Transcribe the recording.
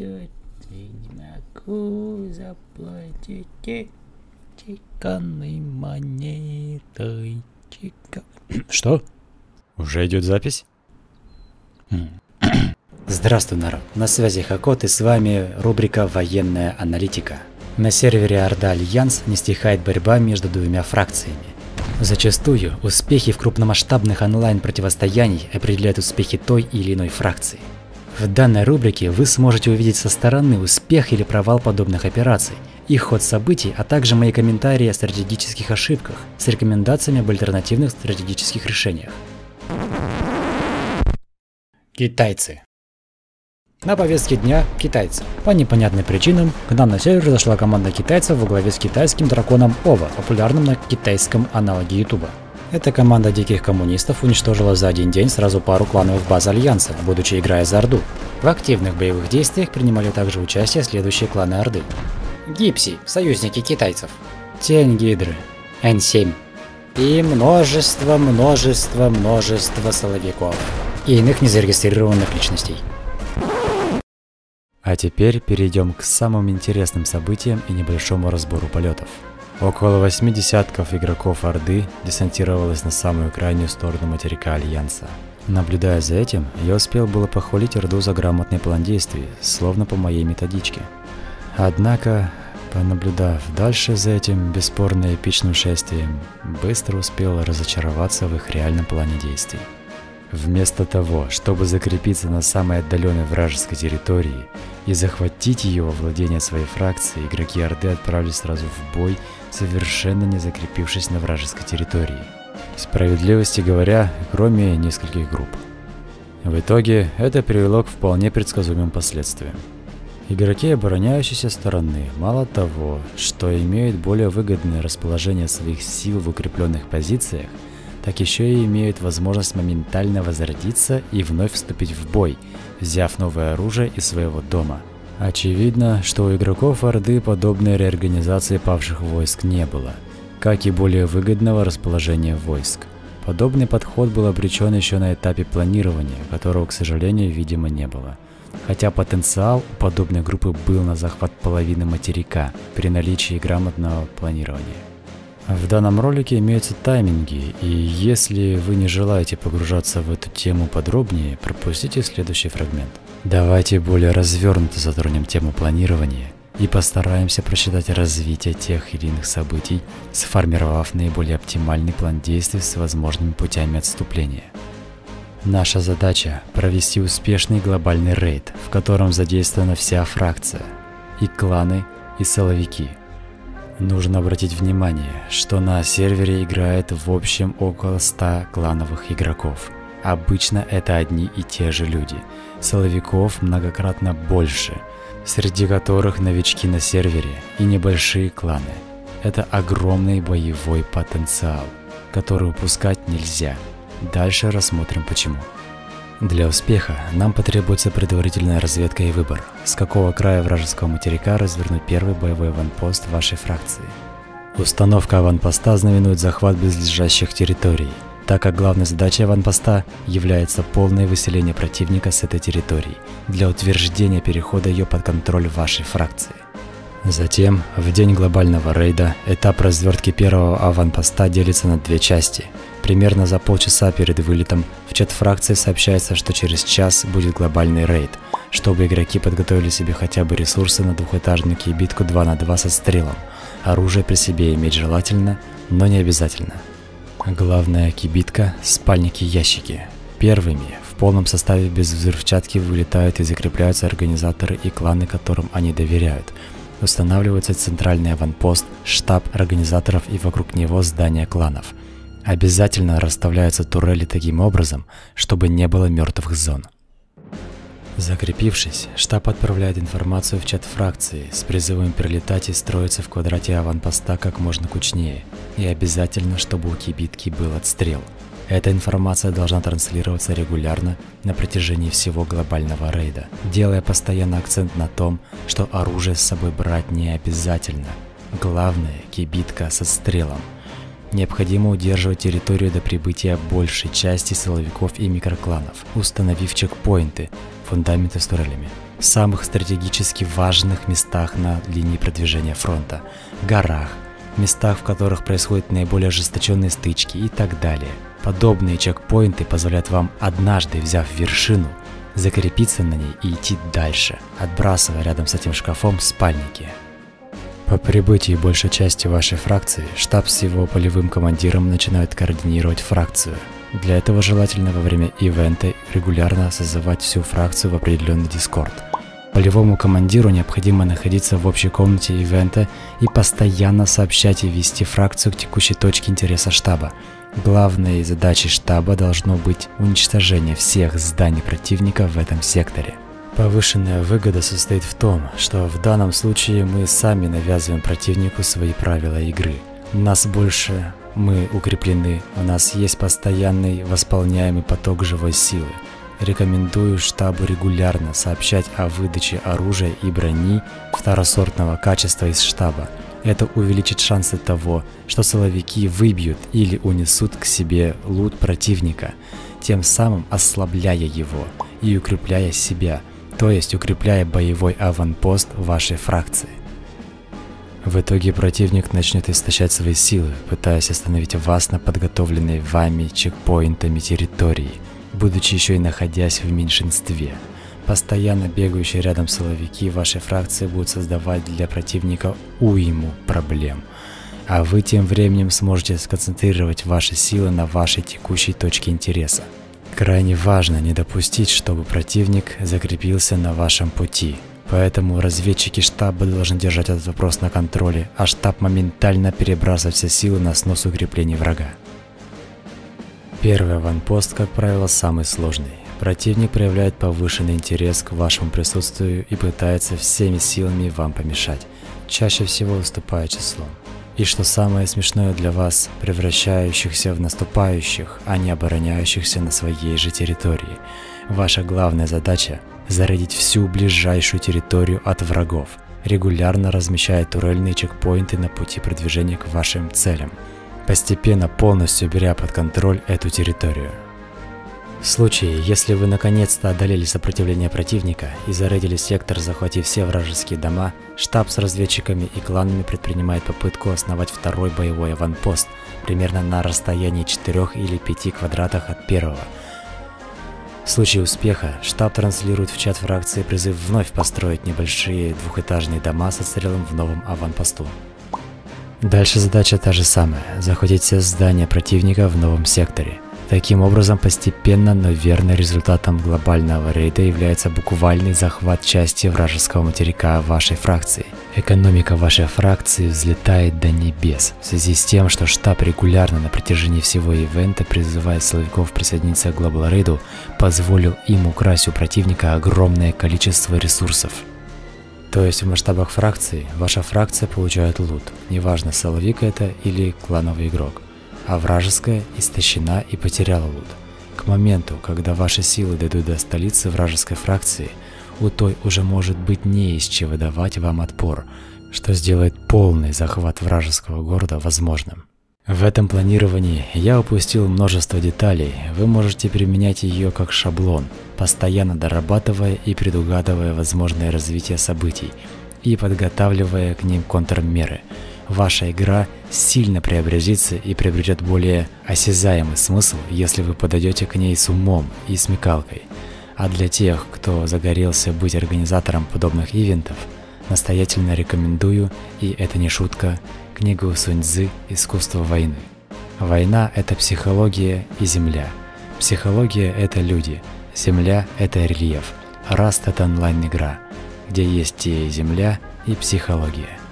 не могу заплатить чеканной монетой. Что? Уже идет запись? Здравствуй, народ. На связи Хакот, и с вами рубрика «Военная аналитика». На сервере Орда Альянс не стихает борьба между двумя фракциями. Зачастую успехи в крупномасштабных онлайн-противостояний определяют успехи той или иной фракции. В данной рубрике вы сможете увидеть со стороны успех или провал подобных операций, их ход событий, а также мои комментарии о стратегических ошибках с рекомендациями об альтернативных стратегических решениях. Китайцы. На повестке дня китайцы. По непонятным причинам к нам на сервер зашла команда китайцев во главе с китайским драконом Ова, популярным на китайском аналоге Ютуба. Эта команда диких коммунистов уничтожила за один день сразу пару клановых баз Альянса, будучи играя за Орду. В активных боевых действиях принимали также участие следующие кланы Орды. Гипси, союзники китайцев. Тень Гидры, N7. И множество соловьяков и иных незарегистрированных личностей. А теперь перейдем к самым интересным событиям и небольшому разбору полетов. Около 8 десятков игроков Орды десантировалось на самую крайнюю сторону материка Альянса. Наблюдая за этим, я успел было похвалить Орду за грамотный план действий, словно по моей методичке. Однако, понаблюдав дальше за этим бесспорно эпичным шествием, быстро успел разочароваться в их реальном плане действий. Вместо того, чтобы закрепиться на самой отдаленной вражеской территории и захватить ее во владение своей фракции, игроки Орды отправились сразу в бой, совершенно не закрепившись на вражеской территории. Справедливости говоря, кроме нескольких групп. В итоге это привело к вполне предсказуемым последствиям. Игроки обороняющейся стороны мало того, что имеют более выгодное расположение своих сил в укрепленных позициях, так еще и имеют возможность моментально возродиться и вновь вступить в бой, взяв новое оружие из своего дома. Очевидно, что у игроков Орды подобной реорганизации павших войск не было, как и более выгодного расположения войск. Подобный подход был обречен еще на этапе планирования, которого, к сожалению, видимо не было. Хотя потенциал у подобной группы был на захват половины материка при наличии грамотного планирования. В данном ролике имеются тайминги, и если вы не желаете погружаться в эту тему подробнее, пропустите следующий фрагмент. Давайте более развернуто затронем тему планирования и постараемся просчитать развитие тех или иных событий, сформировав наиболее оптимальный план действий с возможными путями отступления. Наша задача – провести успешный глобальный рейд, в котором задействована вся фракция, и кланы, и силовики. Нужно обратить внимание, что на сервере играет в общем около 100 клановых игроков. Обычно это одни и те же люди, силовиков многократно больше, среди которых новички на сервере и небольшие кланы. Это огромный боевой потенциал, который упускать нельзя. Дальше рассмотрим почему. Для успеха нам потребуется предварительная разведка и выбор, с какого края вражеского материка развернуть первый боевой аванпост вашей фракции. Установка аванпоста знаменует захват близлежащих территорий, так как главной задачей аванпоста является полное выселение противника с этой территории для утверждения перехода ее под контроль вашей фракции. Затем, в день глобального рейда, этап развертки первого аванпоста делится на две части. Примерно за полчаса перед вылетом в чат фракции сообщается, что через час будет глобальный рейд, чтобы игроки подготовили себе хотя бы ресурсы на двухэтажную кибитку 2 на 2 со стрелом. Оружие при себе иметь желательно, но не обязательно. Главная кибитка – спальники-ящики. Первыми в полном составе без взрывчатки вылетают и закрепляются организаторы и кланы, которым они доверяют. Устанавливается центральный аванпост, штаб организаторов и вокруг него здания кланов. Обязательно расставляются турели таким образом, чтобы не было мертвых зон. Закрепившись, штаб отправляет информацию в чат фракции с призывом прилетать и строиться в квадрате аванпоста как можно кучнее, и обязательно, чтобы у кибитки был отстрел. Эта информация должна транслироваться регулярно на протяжении всего глобального рейда, делая постоянно акцент на том, что оружие с собой брать не обязательно. Главное – кибитка со стрелом. Необходимо удерживать территорию до прибытия большей части силовиков и микрокланов, установив чекпоинты, фундаменты с турелями. в самых стратегически важных местах на линии продвижения фронта, горах, местах, в которых происходят наиболее ожесточенные стычки и так далее. Подобные чекпоинты позволяют вам, однажды взяв вершину, закрепиться на ней и идти дальше, отбрасывая рядом с этим шкафом спальники. По прибытии большей части вашей фракции, штаб с его полевым командиром начинает координировать фракцию. Для этого желательно во время ивента регулярно созывать всю фракцию в определенный дискорд. Полевому командиру необходимо находиться в общей комнате ивента и постоянно сообщать и вести фракцию к текущей точке интереса штаба. Главной задачей штаба должно быть уничтожение всех зданий противника в этом секторе. Повышенная выгода состоит в том, что в данном случае мы сами навязываем противнику свои правила игры. Нас больше, мы укреплены, у нас есть постоянный восполняемый поток живой силы. Рекомендую штабу регулярно сообщать о выдаче оружия и брони второсортного качества из штаба. Это увеличит шансы того, что силовики выбьют или унесут к себе лут противника, тем самым ослабляя его и укрепляя себя, то есть укрепляя боевой аванпост вашей фракции. В итоге противник начнет истощать свои силы, пытаясь остановить вас на подготовленной вами чекпоинтами территории, будучи еще и находясь в меньшинстве. Постоянно бегающие рядом силовики вашей фракции будут создавать для противника уйму проблем, а вы тем временем сможете сконцентрировать ваши силы на вашей текущей точке интереса. Крайне важно не допустить, чтобы противник закрепился на вашем пути, поэтому разведчики штаба должны держать этот вопрос на контроле, а штаб моментально перебрасывать все силы на снос укреплений врага. Первый аванпост, как правило, самый сложный. Противник проявляет повышенный интерес к вашему присутствию и пытается всеми силами вам помешать, чаще всего уступая числом. И что самое смешное для вас, превращающихся в наступающих, а не обороняющихся на своей же территории. Ваша главная задача – зарядить всю ближайшую территорию от врагов, регулярно размещая турельные чекпоинты на пути продвижения к вашим целям, постепенно полностью беря под контроль эту территорию. В случае, если вы наконец-то одолели сопротивление противника и зарейдили сектор, захватив все вражеские дома, штаб с разведчиками и кланами предпринимает попытку основать второй боевой аванпост, примерно на расстоянии 4 или 5 квадратах от первого. В случае успеха, штаб транслирует в чат фракции призыв вновь построить небольшие двухэтажные дома с отстрелом в новом аванпосту. Дальше задача та же самая – захватить все здания противника в новом секторе. Таким образом, постепенно, но верно результатом глобального рейда является буквальный захват части вражеского материка вашей фракции. Экономика вашей фракции взлетает до небес, в связи с тем, что штаб регулярно на протяжении всего ивента призывает силовиков присоединиться к глобал рейду, позволил им украсть у противника огромное количество ресурсов. То есть в масштабах фракции, ваша фракция получает лут, неважно, силовик это или клановый игрок. А вражеская истощена и потеряла лут. К моменту, когда ваши силы дойдут до столицы вражеской фракции, у той уже может быть не из чего давать вам отпор, что сделает полный захват вражеского города возможным. В этом планировании я упустил множество деталей, вы можете применять ее как шаблон, постоянно дорабатывая и предугадывая возможное развитие событий и подготавливая к ним контрмеры. Ваша игра сильно преобразится и приобретет более осязаемый смысл, если вы подойдете к ней с умом и смекалкой. А для тех, кто загорелся быть организатором подобных ивентов, настоятельно рекомендую, и это не шутка, книгу Сунь Цзы «Искусство войны». Война – это психология и земля. Психология – это люди, земля – это рельеф, Раст – это онлайн-игра, где есть и земля, и психология.